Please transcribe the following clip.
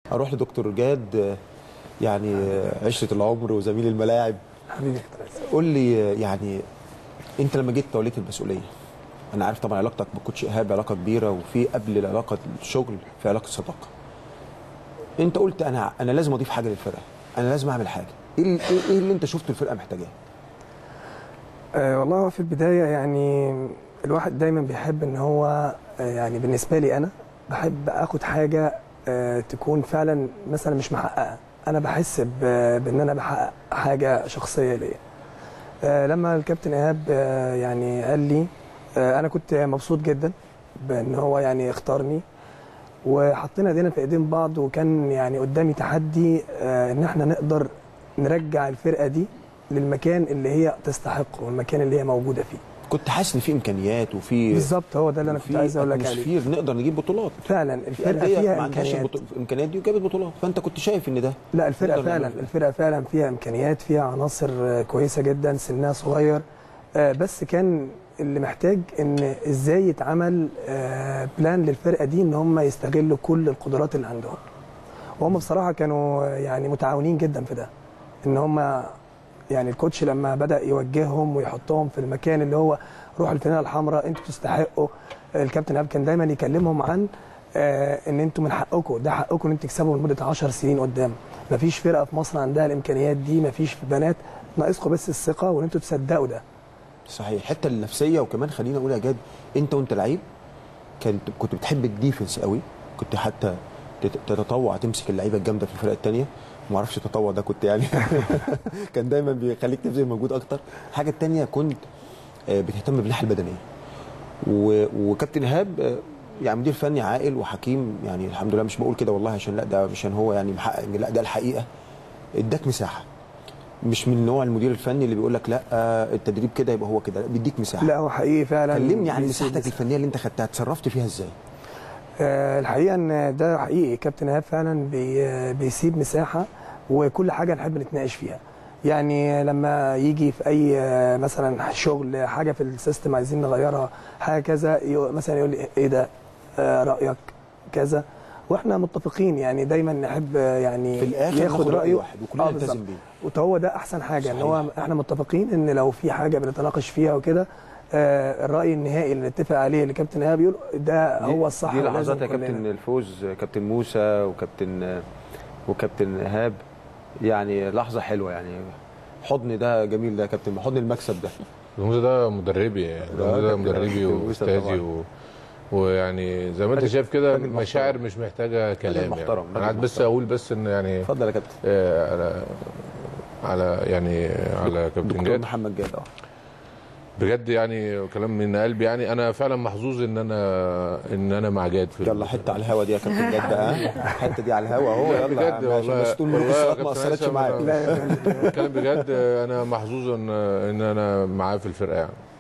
اروح لدكتور جاد، يعني عشره العمر وزميل الملاعب. حبيبي قول لي يعني انت لما جيت توليت المسؤوليه، انا عارف طبعا علاقتك بالكوتش ايهاب علاقه كبيره، وفي قبل العلاقه الشغل في علاقه صداقه. انت قلت انا لازم اضيف حاجه للفرقه، انا لازم اعمل حاجه. ايه اللي انت شفته الفرقه محتاجاه؟ والله في البدايه يعني الواحد دايما بيحب ان هو يعني بالنسبه لي انا بحب اخد حاجه تكون فعلا مثلا مش محققه. انا بحس بان انا بحقق حاجه شخصيه ليا. لما الكابتن ايهاب يعني قال لي انا كنت مبسوط جدا بان هو يعني اختارني، وحطينا ايدينا في ايدين بعض، وكان يعني قدامي تحدي ان احنا نقدر نرجع الفرقه دي للمكان اللي هي تستحقه والمكان اللي هي موجوده فيه. كنت حاسس ان في امكانيات وفي بالظبط، هو ده اللي انا كنت عايز اقول لك عليه. نقدر نجيب بطولات فعلا الفرقه فيها امكانيات، الامكانيات دي وجابت بطولات، فانت كنت شايف ان ده لا الفرقه فعلا فيها امكانيات، فيها عناصر كويسه جدا، سنها صغير. بس كان اللي محتاج ان ازاي يتعمل بلان للفرقه دي ان هم يستغلوا كل القدرات اللي عندهم. وهم بصراحه كانوا يعني متعاونين جدا في ده، ان هم يعني الكوتش لما بدا يوجههم ويحطهم في المكان اللي هو روح الفانيله الحمراء، انتوا تستحقوا. الكابتن ايهاب كان دايما يكلمهم عن ان انتوا من حقكم، ده حقكم ان انتوا تكسبوا لمده 10 سنين قدام. مفيش فرقه في مصر عندها الامكانيات دي، مفيش بنات، ناقصكم بس الثقه وان انتوا تصدقوا ده. صحيح، الحته النفسيه. وكمان خلينا اقول يا جاد، انت لعيب كنت بتحب الديفنس قوي، كنت حتى تتطوع تمسك اللعيبه الجامده في الفرقه الثانيه. ما اعرفش التطوع ده كنت يعني كان دايما بيخليك تبذل مجهود اكتر. الحاجه الثانيه كنت بتهتم بالناحيه البدنيه، وكابتن ايهاب يعني مدير فني عاقل وحكيم، يعني الحمد لله. مش بقول كده والله عشان لا، ده عشان هو يعني محقق، لا ده الحقيقه. اداك مساحه، مش من نوع المدير الفني اللي بيقول لك لا التدريب كده يبقى هو كده، بيديك مساحه. لا هو حقيقي فعلا. كلمني عن مساحتك الفنيه اللي انت خدتها، اتصرفت فيها ازاي؟ الحقيقه ان ده حقيقي، كابتن ايهاب فعلا بيسيب مساحه، وكل حاجه نحب نتناقش فيها. يعني لما يجي في اي مثلا شغل حاجه في السيستم عايزين نغيرها، حاجه كذا، مثلا يقول لي ايه ده، رايك كذا، واحنا متفقين. يعني دايما نحب يعني في الاخر ياخد رايه واحد وكلنا نلتزم بيه. وهو ده احسن حاجه. صحيح. ان هو احنا متفقين ان لو في حاجه بنتناقش فيها وكده، الراي النهائي اللي نتفق عليه اللي كابتن ايهاب بيقول ده هو الصح. دي لحظات يا كابتن الفوز، كابتن موسى وكابتن ايهاب، يعني لحظه حلوه، يعني حضن ده جميل ده يا كابتن، حضن المكسب ده. موسى ده مدربي، يعني ده مدربي واستاذي ويعني زي ما انت شايف كده مشاعر مش محتاجه كلام. محترم. يعني انا قاعد بس اقول بس ان يعني اتفضل يا كابتن. على كابتن جاد، محمد جاد. بجد يعني كلام من قلبي. يعني انا فعلا محظوظ ان انا مع جاد في يلا حته على الهوا دي يا كابتن جاد بقى. الحته دي على الهوا اهو. يلا بجد والله، بس طول ما اثرتش معايا. بتكلم بجد. انا محظوظ ان انا معاه في الفرقه يعني.